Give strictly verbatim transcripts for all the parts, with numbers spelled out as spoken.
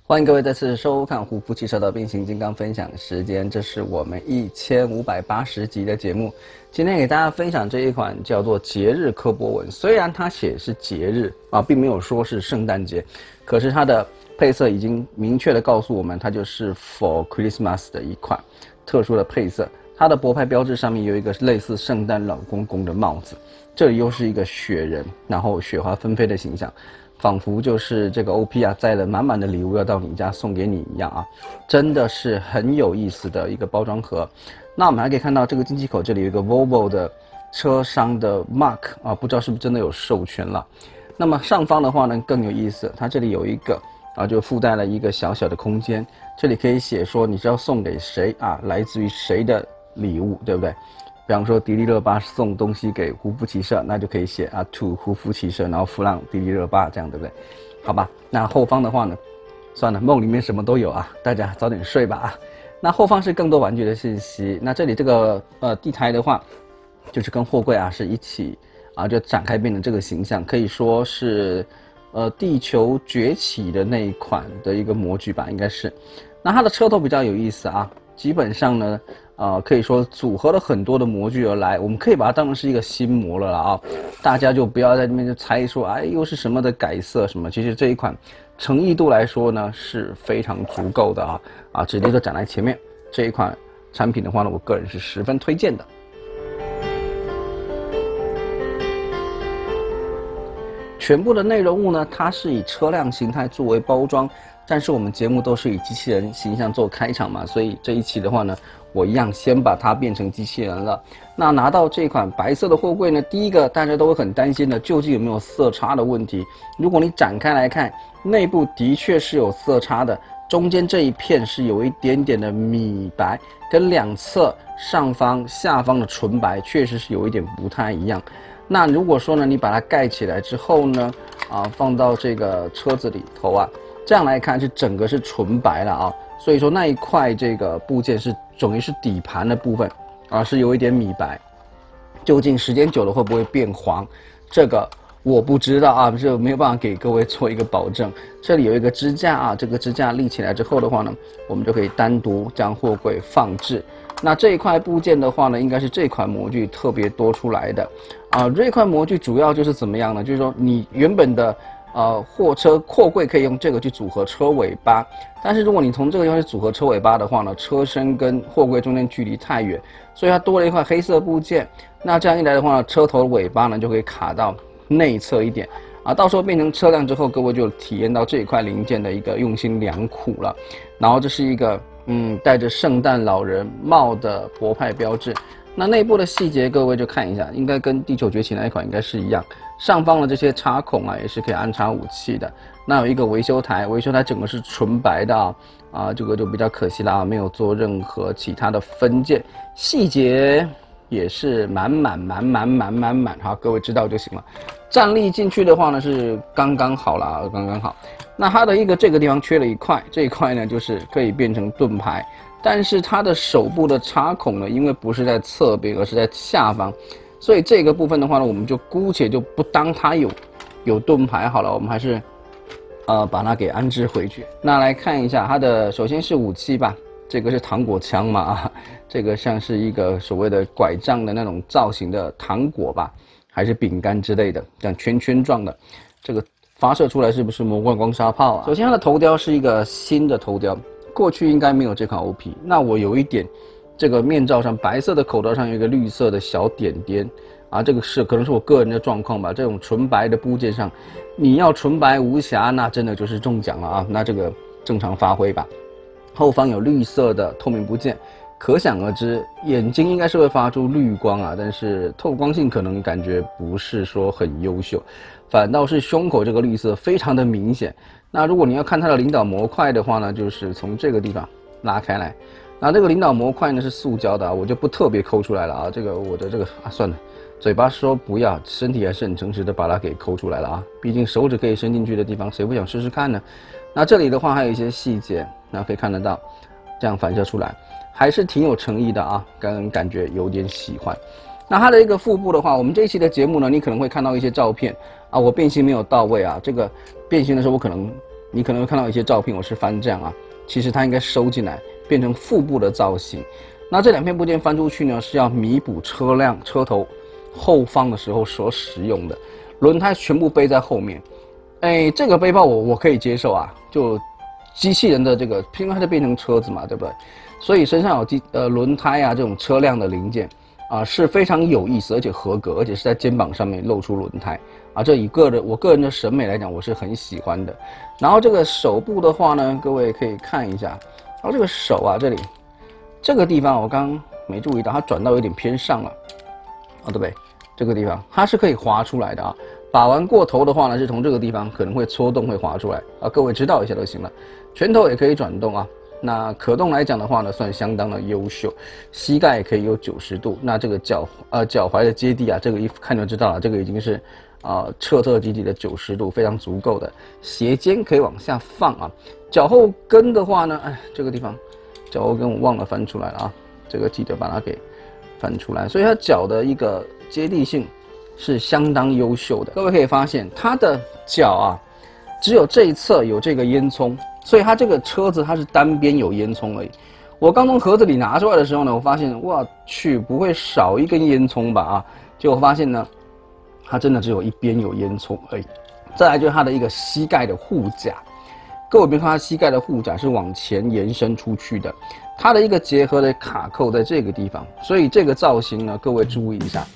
欢迎各位再次收看胡夫汽车的变形金刚分享时间，这是我们一千五百八十集的节目。今天给大家分享这一款叫做节日科波文，虽然它写是节日啊，并没有说是圣诞节，可是它的配色已经明确的告诉我们，它就是 for Christmas 的一款特殊的配色。它的博派标志上面有一个类似圣诞老公公的帽子，这里又是一个雪人，然后雪花纷飞的形象。仿佛就是这个 O P 啊，载了满满的礼物要到你家送给你一样啊，真的是很有意思的一个包装盒。那我们还可以看到这个进气口这里有一个 Volvo 的车商的 mark 啊，不知道是不是真的有授权了。那么上方的话呢更有意思，它这里有一个啊，就附带了一个小小的空间，这里可以写说你是要送给谁啊，来自于谁的礼物，对不对？比方说迪丽热巴送东西给胡夫骑射，那就可以写啊 to 胡夫骑射，然后弗朗迪丽热巴这样，对不对？好吧，那后方的话呢，算了，梦里面什么都有啊，大家早点睡吧啊。那后方是更多玩具的信息，那这里这个呃地台的话，就是跟货柜啊是一起啊就展开变成这个形象，可以说是呃地球崛起的那一款的一个模具吧，应该是。那它的车头比较有意思啊，基本上呢。呃，可以说组合了很多的模具而来，我们可以把它当成是一个新模了啦啊！大家就不要在那边就猜说，哎，又是什么的改色什么？其实这一款诚意度来说呢是非常足够的啊啊！直接就展在前面，这一款产品的话呢，我个人是十分推荐的。全部的内容物呢，它是以车辆形态作为包装，但是我们节目都是以机器人形象做开场嘛，所以这一期的话呢，我一样先把它变成机器人了。那拿到这款白色的货柜呢，第一个大家都会很担心的，究竟有没有色差的问题？如果你展开来看，内部的确是有色差的，中间这一片是有一点点的米白，跟两侧上方、下方的纯白确实是有一点不太一样。那如果说呢，你把它盖起来之后呢，啊，放到这个车子里头啊，这样来看是整个是纯白了啊，所以说那一块这个部件是等于是底盘的部分啊，是有一点米白，究竟时间久了会不会变黄？这个我不知道啊，这没有办法给各位做一个保证。这里有一个支架啊，这个支架立起来之后的话呢，我们就可以单独将货柜放置。那这一块部件的话呢，应该是这款模具特别多出来的啊。这块模具主要就是怎么样呢？就是说你原本的呃货车货柜可以用这个去组合车尾巴，但是如果你从这个地方去组合车尾巴的话呢，车身跟货柜中间距离太远，所以它多了一块黑色部件。那这样一来的话呢，车头尾巴呢就可以卡到内侧一点啊，到时候变成车辆之后，各位就体验到这一块零件的一个用心良苦了。然后这是一个嗯带着圣诞老人帽的博派标志。那内部的细节各位就看一下，应该跟地球崛起那一款应该是一样。上方的这些插孔啊，也是可以安插武器的。那有一个维修台，维修台整个是纯白的啊，啊这个就比较可惜了啊，没有做任何其他的分件，细节也是满满满满满满满，好，各位知道就行了。站立进去的话呢是刚刚好啦，刚刚好。那它的一个这个地方缺了一块，这一块呢就是可以变成盾牌，但是它的手部的插孔呢，因为不是在侧边，而是在下方，所以这个部分的话呢，我们就姑且就不当它有有盾牌好了，我们还是呃把它给安置回去。那来看一下它的，首先是武器吧。这个是糖果枪嘛啊，这个像是一个所谓的拐杖的那种造型的糖果吧，还是饼干之类的，这样圈圈状的，这个发射出来是不是魔幻光沙炮啊？首先它的头雕是一个新的头雕，过去应该没有这款 O P。那我有一点，这个面罩上白色的口罩上有一个绿色的小点点啊，这个是可能是我个人的状况吧。这种纯白的部件上，你要纯白无瑕，那真的就是中奖了啊！那这个正常发挥吧。后方有绿色的透明部件，可想而知，眼睛应该是会发出绿光啊，但是透光性可能感觉不是说很优秀，反倒是胸口这个绿色非常的明显。那如果你要看它的领导模块的话呢，就是从这个地方拉开来，那这个领导模块呢是塑胶的啊，我就不特别抠出来了啊，这个我的这个啊算了，嘴巴说不要，身体还是很诚实的把它给抠出来了啊，毕竟手指可以伸进去的地方，谁不想试试看呢？那这里的话还有一些细节，那可以看得到，这样反射出来，还是挺有诚意的啊，个人感觉有点喜欢。那它的一个腹部的话，我们这一期的节目呢，你可能会看到一些照片啊，我变形没有到位啊，这个变形的时候我可能你可能会看到一些照片，我是翻这样啊，其实它应该收进来，变成腹部的造型。那这两片部件翻出去呢，是要弥补车辆车头后方的时候所使用的。轮胎全部背在后面，哎，这个背包我我可以接受啊，就机器人的这个，因为它就变成车子嘛，对不对？所以身上有机呃轮胎啊这种车辆的零件啊是非常有意思，而且合格，而且是在肩膀上面露出轮胎啊，这一个的我个人的审美来讲，我是很喜欢的。然后这个手部的话呢，各位可以看一下，然后这个手啊这里。这个地方我刚刚没注意到，它转到有点偏上了，啊，对不对？这个地方它是可以滑出来的啊。把玩过头的话呢，是从这个地方可能会戳动，会滑出来啊。各位知道一下就行了。拳头也可以转动啊。那可动来讲的话呢，算相当的优秀。膝盖也可以有九十度。那这个脚呃脚踝的接地啊，这个一看就知道了，这个已经是啊、呃、彻彻底底的九十度，非常足够的。鞋尖可以往下放啊。脚后跟的话呢，哎，这个地方。脚后跟我忘了翻出来了啊，这个记得把它给翻出来。所以它脚的一个接地性是相当优秀的。各位可以发现，它的脚啊，只有这一侧有这个烟囱，所以它这个车子它是单边有烟囱而已。我刚从盒子里拿出来的时候呢，我发现，哇去，不会少一根烟囱吧啊？结果发现呢，它真的只有一边有烟囱而已。再来就是它的一个膝盖的护甲。各位别看它膝盖的护甲是往前延伸出去的，它的一个结合的卡扣在这个地方，所以这个造型呢，各位注意一下。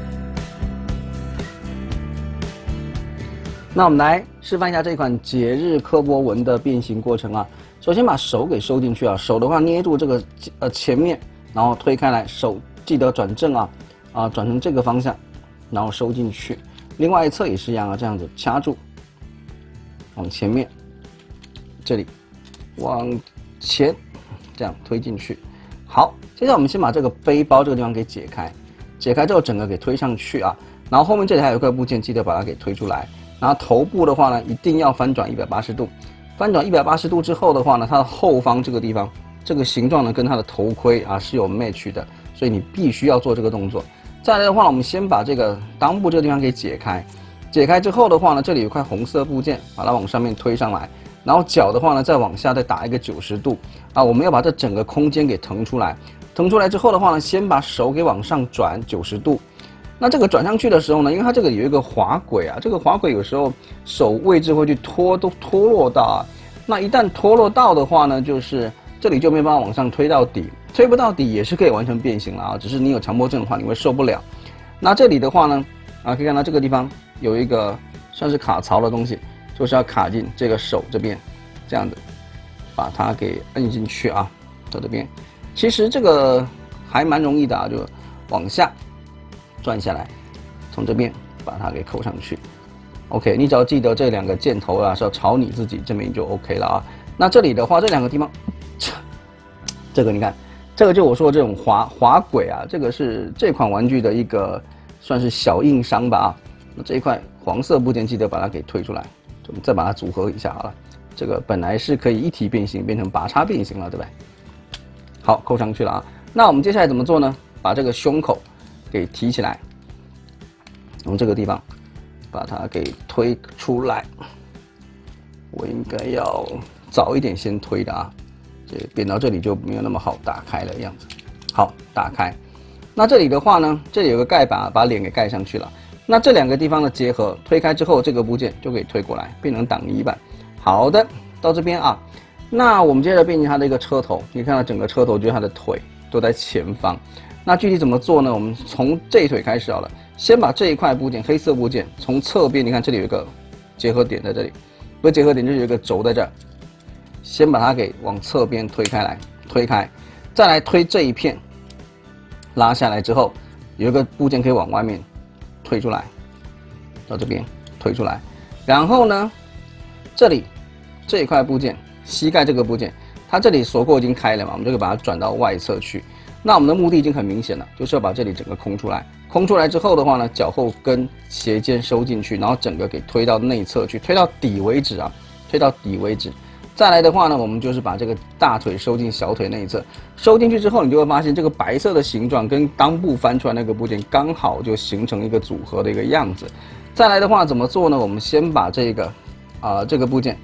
那我们来示范一下这款节日科波纹的变形过程啊。首先把手给收进去啊，手的话捏住这个呃前面，然后推开来，手记得转正啊，啊转成这个方向，然后收进去。另外一侧也是一样啊，这样子掐住，往前面。这里往前这样推进去。好，接下来我们先把这个背包这个地方给解开，解开之后整个给推上去啊。然后后面这里还有一块部件，记得把它给推出来。然后头部的话呢，一定要翻转一百八十度。翻转一百八十度之后的话呢，它的后方这个地方这个形状呢跟它的头盔啊是有 match 的，所以你必须要做这个动作。再来的话呢，我们先把这个裆部这个地方给解开。解开之后的话呢，这里有块红色部件，把它往上面推上来。然后脚的话呢，再往下再打一个九十度啊，我们要把这整个空间给腾出来。腾出来之后的话呢，先把手给往上转九十度。那这个转上去的时候呢，因为它这个有一个滑轨啊，这个滑轨有时候手位置会去拖，都脱落到啊。那一旦脱落到的话呢，就是这里就没办法往上推到底，推不到底也是可以完成变形了啊，只是你有强迫症的话，你会受不了。那这里的话呢，啊，可以看到这个地方有一个算是卡槽的东西。就是要卡进这个手这边，这样子，把它给摁进去啊，到这边。其实这个还蛮容易的啊，就往下转下来，从这边把它给扣上去。OK， 你只要记得这两个箭头啊是要朝你自己这边就 OK 了啊。那这里的话，这两个地方，这个你看，这个就我说的这种滑滑轨啊，这个是这款玩具的一个算是小硬伤吧啊。那这一块黄色部件记得把它给推出来。我们再把它组合一下好了，这个本来是可以一体变形变成拔插变形了，对不对？好，扣上去了啊。那我们接下来怎么做呢？把这个胸口给提起来，从这个地方把它给推出来。我应该要早一点先推的啊，这扁到这里就没有那么好打开了样子。好，打开。那这里的话呢，这里有个盖板，把脸给盖上去了。那这两个地方的结合，推开之后，这个部件就可以推过来，变成挡泥板。好的，到这边啊，那我们接着变形它的一个车头，你看到整个车头就是它的腿都在前方。那具体怎么做呢？我们从这一腿开始好了，先把这一块部件，黑色部件从侧边，你看这里有一个结合点在这里，不是结合点就是有一个轴在这儿，先把它给往侧边推开来，推开，再来推这一片，拉下来之后，有一个部件可以往外面。推出来，到这边推出来，然后呢，这里这一块部件，膝盖这个部件，它这里锁扣已经开了嘛，我们就可以把它转到外侧去。那我们的目的已经很明显了，就是要把这里整个空出来。空出来之后的话呢，脚后跟鞋尖收进去，然后整个给推到内侧去，推到底为止啊，推到底为止。再来的话呢，我们就是把这个大腿收进小腿内侧，收进去之后，你就会发现这个白色的形状跟裆部翻出来那个部件刚好就形成一个组合的一个样子。再来的话怎么做呢？我们先把这个啊、呃、这个部件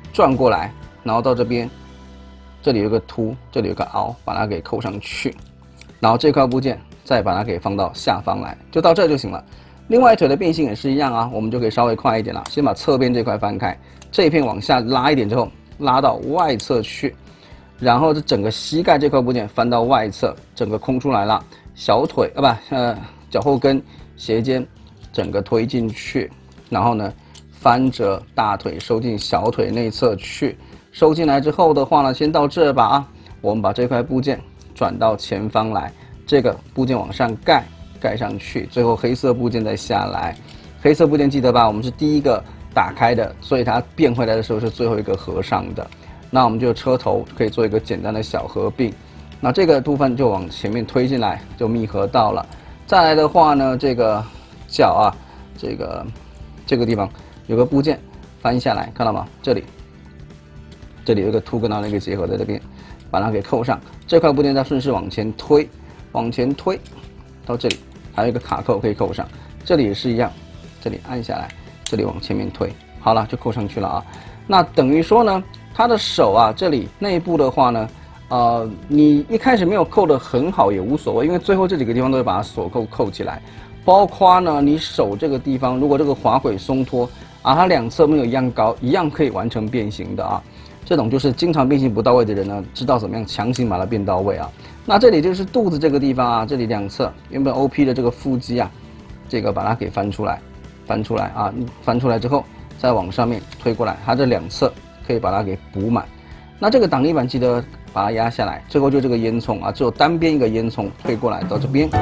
转过来，然后到这边，这里有个凸，这里有个凹，把它给扣上去，然后这块部件再把它给放到下方来，就到这就行了。另外腿的变形也是一样啊，我们就可以稍微快一点了，先把侧边这块翻开，这一片往下拉一点之后，拉到外侧去，然后这整个膝盖这块部件翻到外侧，整个空出来了，小腿啊不呃脚后跟斜肩整个推进去，然后呢翻折大腿收进小腿内侧去，收进来之后的话呢，先到这吧啊，我们把这块部件转到前方来，这个部件往上盖。盖上去，最后黑色部件再下来。黑色部件记得吧？我们是第一个打开的，所以它变回来的时候是最后一个合上的。那我们就车头可以做一个简单的小合并。那这个部分就往前面推进来，就密合到了。再来的话呢，这个脚啊，这个这个地方有个部件翻下来，看到吗？这里，这里有一个凸跟它那个结合在这边，把它给扣上。这块部件再顺势往前推，往前推到这里。还有一个卡扣可以扣上，这里也是一样，这里按下来，这里往前面推，好了就扣上去了啊。那等于说呢，它的手啊，这里内部的话呢，呃，你一开始没有扣得很好也无所谓，因为最后这几个地方都会把它锁扣扣起来。包括呢，你手这个地方，如果这个滑轨松脱啊，它两侧没有一样高，一样可以完成变形的啊。这种就是经常变形不到位的人呢，知道怎么样强行把它变到位啊。那这里就是肚子这个地方啊，这里两侧原本 O P 的这个腹肌啊，这个把它给翻出来，翻出来啊，翻出来之后再往上面推过来，它这两侧可以把它给补满。那这个挡泥板记得把它压下来，最后就这个烟囱啊，只有单边一个烟囱推过来到这边。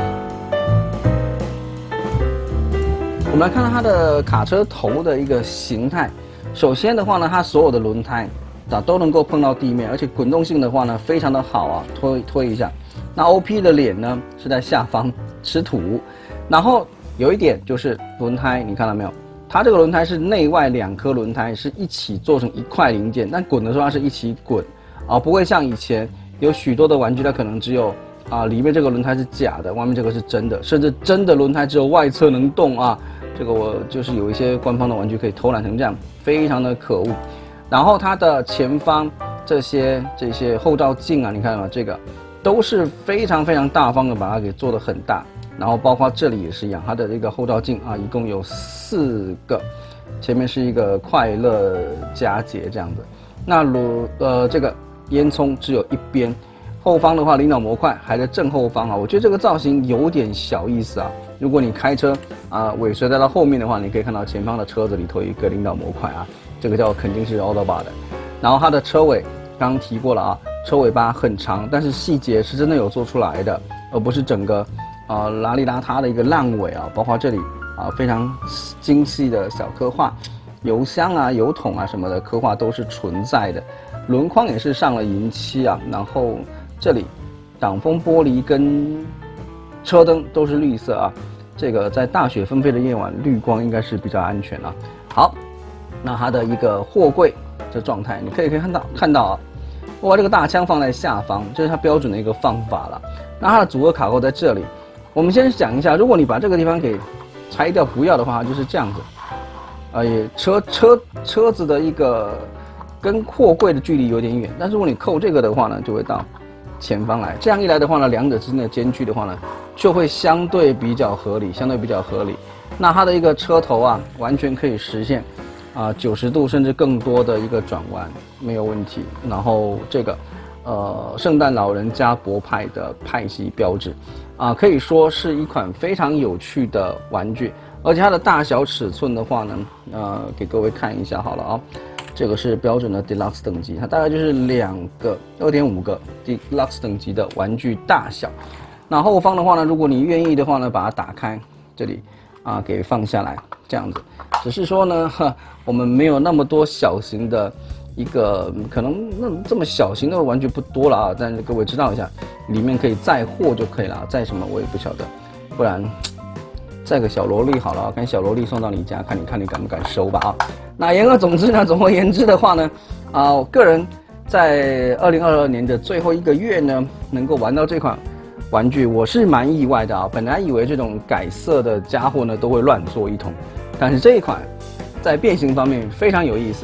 我们来看到它的卡车头的一个形态，首先的话呢，它所有的轮胎啊都能够碰到地面，而且滚动性的话呢非常的好啊，推推一下。那 O P 的脸呢是在下方吃土，然后有一点就是轮胎，你看到没有？它这个轮胎是内外两颗轮胎是一起做成一块零件，但滚的时候它是一起滚啊，不会像以前有许多的玩具它可能只有啊里面这个轮胎是假的，外面这个是真的，甚至真的轮胎只有外侧能动啊。这个我就是有一些官方的玩具可以偷懒成这样，非常的可恶。然后它的前方这些这些后照镜啊，你看到吗？这个都是非常非常大方的，把它给做得很大。然后包括这里也是一样，它的这个后照镜啊，一共有四个，前面是一个快乐佳节这样子。那如呃这个烟囱只有一边，后方的话领导模块还在正后方啊，我觉得这个造型有点小意思啊。如果你开车啊尾随在它后面的话，你可以看到前方的车子里头有一个领导模块啊。这个叫肯定是 Autobahn 的，然后它的车尾刚刚提过了啊，车尾巴很长，但是细节是真的有做出来的，而不是整个啊邋里邋遢的一个烂尾啊，包括这里啊非常精细的小刻画，油箱啊、油桶啊什么的刻画都是存在的，轮框也是上了银漆啊，然后这里挡风玻璃跟车灯都是绿色啊，这个在大雪纷飞的夜晚，绿光应该是比较安全啊。好。那它的一个货柜这状态，你可以可以看到看到啊，我把这个大枪放在下方，这是它标准的一个放法了。那它的组合卡扣在这里，我们先讲一下，如果你把这个地方给拆掉不要的话，就是这样子。呃，也车车车子的一个跟货柜的距离有点远，但是如果你扣这个的话呢，就会到前方来。这样一来的话呢，两者之间的间距的话呢，就会相对比较合理，相对比较合理。那它的一个车头啊，完全可以实现。啊，九十度甚至更多的一个转弯没有问题。然后这个，呃，圣诞老人加博派的派系标志，啊，可以说是一款非常有趣的玩具。而且它的大小尺寸的话呢，呃，给各位看一下好了啊。这个是标准的 Deluxe 等级，它大概就是两个 二点五个 Deluxe 等级的玩具大小。那后方的话呢，如果你愿意的话呢，把它打开，这里啊给放下来，这样子。只是说呢，我们没有那么多小型的一个，可能那这么小型的玩具不多了啊。但是各位知道一下，里面可以载货就可以了，载什么我也不晓得，不然载个小萝莉好了，看小萝莉送到你家，看你看你敢不敢收吧啊。那言而总之呢，总而言之的话呢，啊，我个人在二零二二年的最后一个月呢，能够玩到这款玩具，我是蛮意外的啊。本来以为这种改色的家伙呢都会乱做一通，但是这一款在变形方面非常有意思，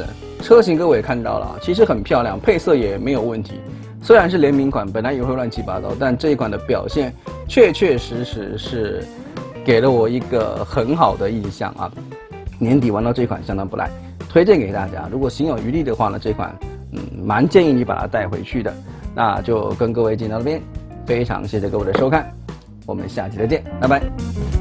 车型各位也看到了，其实很漂亮，配色也没有问题。虽然是联名款，本来也会乱七八糟，但这一款的表现确确实实是给了我一个很好的印象啊。年底玩到这款相当不赖，推荐给大家。如果行有余力的话呢，这款嗯蛮建议你把它带回去的。那就跟各位进到这边，非常谢谢各位的收看，我们下期再见，拜拜。